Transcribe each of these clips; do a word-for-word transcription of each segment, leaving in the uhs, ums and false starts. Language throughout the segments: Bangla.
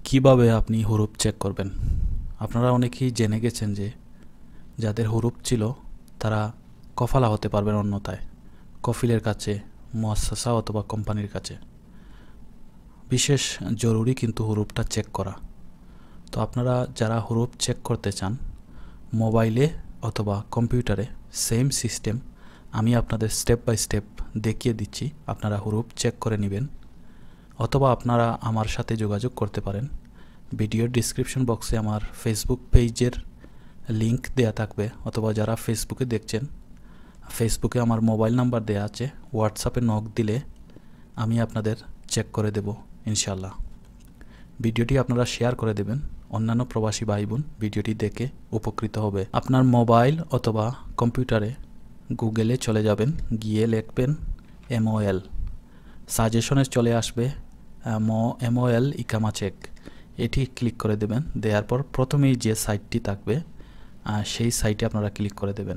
কিভাবে আপনি হুরুপ চেক করবেন? আপনারা অনেকেই জেনে গেছেন যে যাদের হুরুপ ছিল তারা কফালা হতে পারবেন অন্যথায় কফিলের কাছে, মুআসসাসা অথবা কোম্পানির কাছে। বিশেষ জরুরি কিন্তু হুরুপটা চেক করা। তো আপনারা যারা হুরুপ চেক করতে চান মোবাইলে অথবা কম্পিউটারে সেম সিস্টেম আমি আপনাদের স্টেপ বাই স্টেপ দেখিয়ে দিচ্ছি। আপনারা হুরুপ চেক করে নেবেন অথবা আপনারা আমার সাথে যোগাযোগ করতে পারেন। ভিডিওর ডিসক্রিপশন বক্সে আমার ফেসবুক পেজের লিংক দেয়া থাকবে, অথবা যারা ফেসবুকে দেখছেন ফেসবুকে আমার মোবাইল নাম্বার দেয়া আছে। হোয়াটসঅ্যাপে নক দিলে আমি আপনাদের চেক করে দেব ইনশাল্লাহ। ভিডিওটি আপনারা শেয়ার করে দেবেন, অন্যান্য প্রবাসী ভাই বোন ভিডিওটি দেখে উপকৃত হবে। আপনার মোবাইল অথবা কম্পিউটারে গুগলে চলে যাবেন, গিয়ে লিখবেন এমওএল, সাজেশনে চলে আসবে এমওএল ইকামা চেক, এটি ক্লিক করে দেবেন। দেওয়ার পর প্রথমেই যে সাইটটি থাকবে সেই সাইটে আপনারা ক্লিক করে দেবেন।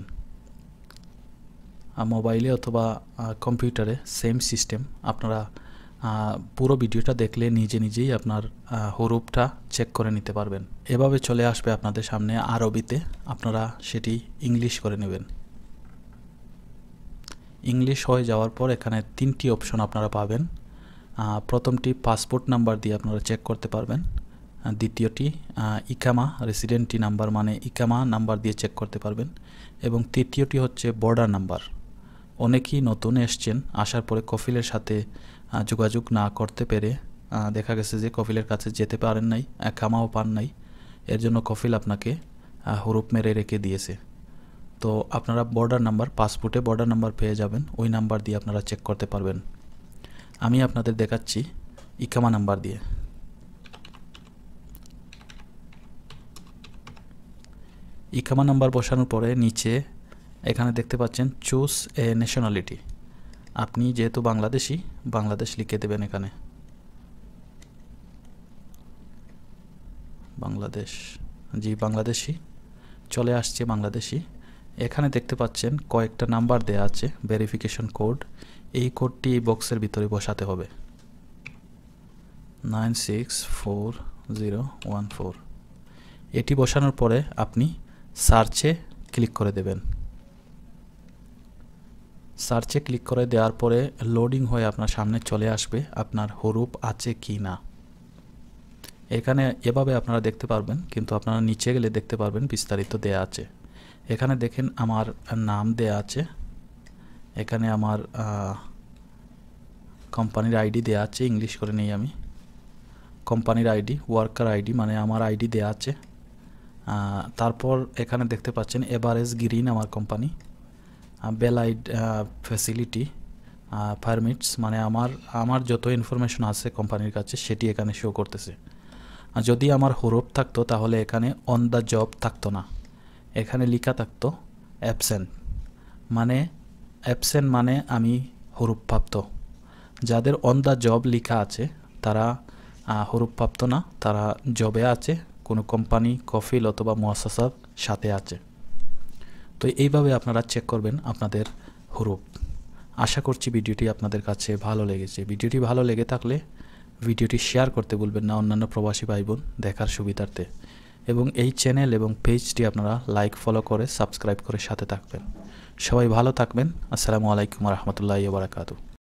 মোবাইলে অথবা কম্পিউটারে সেম সিস্টেম। আপনারা পুরো ভিডিওটা দেখলে নিজে নিজেই আপনার হুরুপটা চেক করে নিতে পারবেন। এভাবে চলে আসবে আপনাদের সামনে আরবিতে, আপনারা সেটি ইংলিশ করে নেবেন। ইংলিশ হয়ে যাওয়ার পর এখানে তিনটি অপশন আপনারা পাবেন। প্রথমটি পাসপোর্ট নাম্বার দিয়ে আপনারা চেক করতে পারবেন, দ্বিতীয়টি ইকামা রেসিডেন্টি নাম্বার মানে ইকামা নাম্বার দিয়ে চেক করতে পারবেন, এবং তৃতীয়টি হচ্ছে বর্ডার নাম্বার। অনেকেই নতুন এসছেন, আসার পরে কফিলের সাথে যোগাযোগ না করতে পেরে দেখা গেছে যে কফিলের কাছে যেতে পারেন নাই, একামাও পান নাই, এর জন্য কফিল আপনাকে হুরুপ মেরে রেখে দিয়েছে। তো আপনারা বর্ডার নাম্বার, পাসপোর্টে বর্ডার নাম্বার পেয়ে যাবেন, ওই নাম্বার দিয়ে আপনারা চেক করতে পারবেন। আমি আপনাদের দেখাচ্ছি ইকামা নাম্বার দিয়ে। ইকামা নাম্বার বসানোর পরে নিচে এখানে দেখতে পাচ্ছেন চুজ এ ন্যাশনালিটি। আপনি যেহেতু বাংলাদেশি, বাংলাদেশ লিখে দেবেন এখানে, বাংলাদেশ, জি বাংলাদেশি চলে আসছে বাংলাদেশি। এখানে দেখতে পাচ্ছেন কয়েকটা নাম্বার দেয়া আছে, ভেরিফিকেশন কোড। এই কোডটি এই বক্সের ভিতরে বসাতে হবে, nine six four zero one four. এটি বসানোর পরে আপনি সার্চে ক্লিক করে দেবেন। সার্চে ক্লিক করে দেওয়ার পরে লোডিং হয়ে আপনার সামনে চলে আসবে আপনার হুরুপ আছে কি না। এখানে এভাবে আপনারা দেখতে পারবেন, কিন্তু আপনারা নিচে গেলে দেখতে পারবেন বিস্তারিত দেয়া আছে। এখানে দেখেন আমার নাম দেয়া আছে, এখানে আমার কোম্পানির আইডি দেয়া আছে, ইংলিশ করে নেই আমি। কোম্পানির আইডি, ওয়ার্কার আইডি মানে আমার আইডি দেয়া আছে। তারপর এখানে দেখতে পাচ্ছেন এভারেজ গ্রিন আমার কোম্পানি, বেলাইড ফ্যাসিলিটি, পারমিটস মানে আমার আমার যত ইনফরমেশন আছে কোম্পানির কাছে সেটি এখানে শো করতেছে। আর যদি আমার হুরুপ থাকতো তাহলে এখানে অন দ্য জব থাকতো না, এখানে লেখা থাকতো অ্যাবসেন্ট। মানে অ্যাবসেন্ট মানে আমি হুরুপ প্রাপ্ত। যাদের অন দ্য জব লেখা আছে তারা হুরুপ প্রাপ্ত না, তারা জবে আছে, কোনো কোম্পানি, কফিল অথবা মুআসসাসার সাথে আছে। তো এইভাবে আপনারা চেক করবেন আপনাদের হুরুপ। আশা করছি ভিডিওটি আপনাদের কাছে ভালো লেগেছে। ভিডিওটি ভালো লেগে থাকলে ভিডিওটি শেয়ার করতে ভুলবেন না অন্যান্য প্রবাসী ভাই বোন দেখার সুবিধার্থে, এবং এই চ্যানেল এবং পেজটি আপনারা লাইক ফলো করে সাবস্ক্রাইব করে সাথে থাকবেন। সবাই ভালো থাকবেন। আসসালামু আলাইকুম ওয়া রাহমাতুল্লাহি ওয়া বারাকাতুহু।